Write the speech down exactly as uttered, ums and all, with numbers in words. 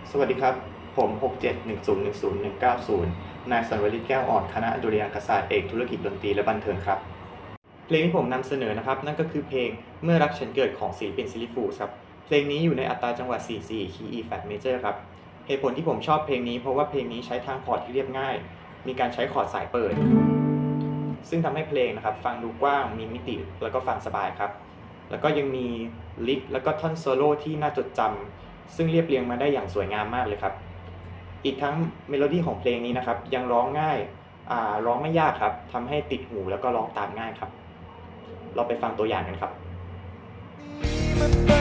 สวัสดีครับผม หก เจ็ด หนึ่ง ศูนย์ หนึ่ง ศูนย์ หนึ่ง เก้า ศูนย์ นายสันวลิตแก้วอ่อนคณะดุริยางคศาสตร์เอกธุรกิจดนตรีและบันเทิงครับเพลงที่ผมนำเสนอนะครับนั่นก็คือเพลงเมื่อรักฉันเกิดของศิลปินซิลลิฟูลส์ครับเพลงนี้อยู่ในอัตราจังหวะ สี่ สี่ คีย์ E flat major ครับเหตุผลที่ผมชอบเพลงนี้เพราะว่าเพลงนี้ใช้ทางคอร์ดที่เรียบง่ายมีการใช้คอร์ดสายเปิดซึ่งทำให้เพลงนะครับฟังดูกว้างมีมิติแล้วก็ฟังสบายครับแล้วก็ยังมีลิกแล้วก็ท่อนโซโล่ที่น่าจดจำซึ่งเรียบเรียงมาได้อย่างสวยงามมากเลยครับอีกทั้งเมโลดี้ของเพลงนี้นะครับยังร้องง่ายอ่าร้องไม่ยากครับทำให้ติดหูแล้วก็ร้องตามง่ายครับเราไปฟังตัวอย่างกันครับ